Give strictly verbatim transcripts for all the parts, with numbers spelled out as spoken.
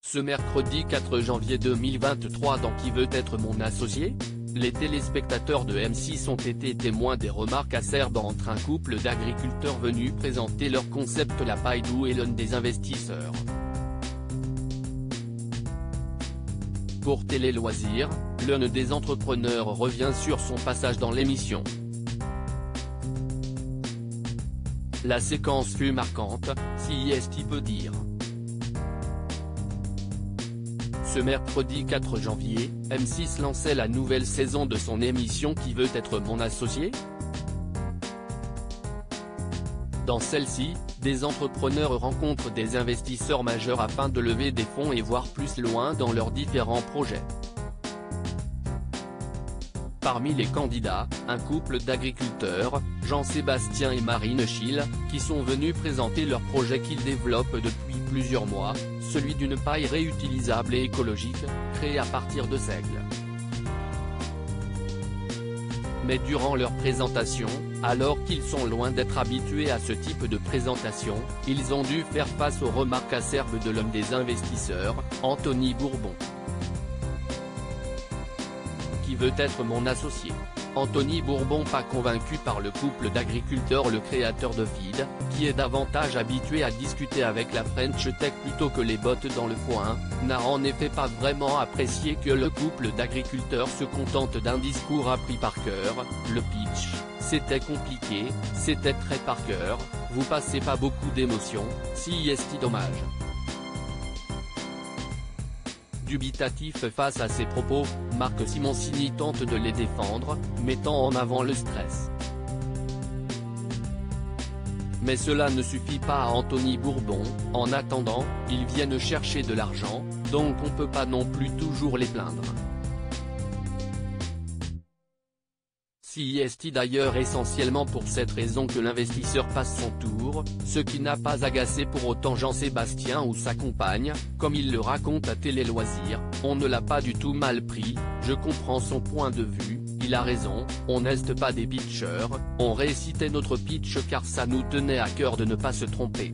Ce mercredi quatre janvier deux mille vingt-trois dans Qui veut être mon associé ? Les téléspectateurs de M six ont été témoins des remarques acerbes entre un couple d'agriculteurs venus présenter leur concept La Paille-Doux et l'un des investisseurs. Pour Télé Loisirs, l'un des entrepreneurs revient sur son passage dans l'émission. La séquence fut marquante, si est-il peut dire. Ce mercredi quatre janvier, M six lançait la nouvelle saison de son émission Qui veut être mon associé ? Dans celle-ci, des entrepreneurs rencontrent des investisseurs majeurs afin de lever des fonds et voir plus loin dans leurs différents projets. Parmi les candidats, un couple d'agriculteurs, Jean-Sébastien et Marine Schill, qui sont venus présenter leur projet qu'ils développent depuis plusieurs mois, celui d'une paille réutilisable et écologique, créée à partir de seigle. Mais durant leur présentation, alors qu'ils sont loin d'être habitués à ce type de présentation, ils ont dû faire face aux remarques acerbes de l'un des investisseurs, Anthony Bourbon. Qui veut être mon associé ? Anthony Bourbon pas convaincu par le couple d'agriculteurs. Le créateur de Feed, qui est davantage habitué à discuter avec la French Tech plutôt que les bottes dans le foin, n'a en effet pas vraiment apprécié que le couple d'agriculteurs se contente d'un discours appris par cœur. Le pitch, c'était compliqué, c'était très par cœur, vous passez pas beaucoup d'émotions, si est dommage. Dubitatif face à ces propos, Marc Simoncini tente de les défendre, mettant en avant le stress. Mais cela ne suffit pas à Anthony Bourbon. En attendant, ils viennent chercher de l'argent, donc on peut pas non plus toujours les plaindre. Si est d'ailleurs essentiellement pour cette raison que l'investisseur passe son tour, ce qui n'a pas agacé pour autant Jean-Sébastien ou sa compagne, comme il le raconte à Télé Loisirs, on ne l'a pas du tout mal pris, je comprends son point de vue, il a raison, on n'est pas des pitchers, on récitait notre pitch car ça nous tenait à cœur de ne pas se tromper.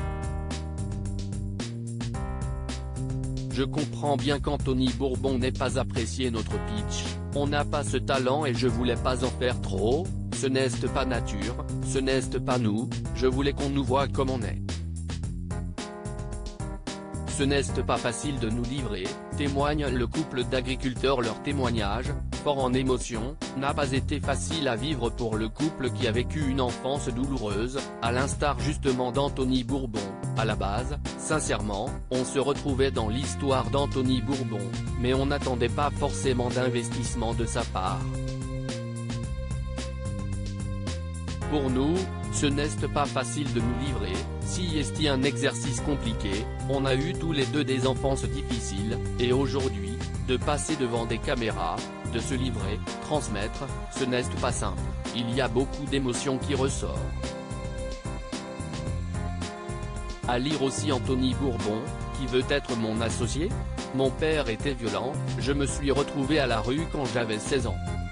Je comprends bien qu'Anthony Bourbon n'ait pas apprécié notre pitch, on n'a pas ce talent et je voulais pas en faire trop, ce n'est pas nature, ce n'est pas nous, je voulais qu'on nous voie comme on est. Ce n'est pas facile de nous livrer, témoigne le couple d'agriculteurs. Leur témoignage, fort en émotion, n'a pas été facile à vivre pour le couple qui a vécu une enfance douloureuse, à l'instar justement d'Anthony Bourbon. À la base, sincèrement, on se retrouvait dans l'histoire d'Anthony Bourbon, mais on n'attendait pas forcément d'investissement de sa part. Pour nous, ce n'est pas facile de nous livrer, si est un exercice compliqué, on a eu tous les deux des enfances difficiles, et aujourd'hui, de passer devant des caméras, de se livrer, transmettre, ce n'est pas simple, il y a beaucoup d'émotions qui ressortent. À lire aussi Anthony Bourbon, qui veut être mon associé ? Mon père était violent, je me suis retrouvé à la rue quand j'avais seize ans.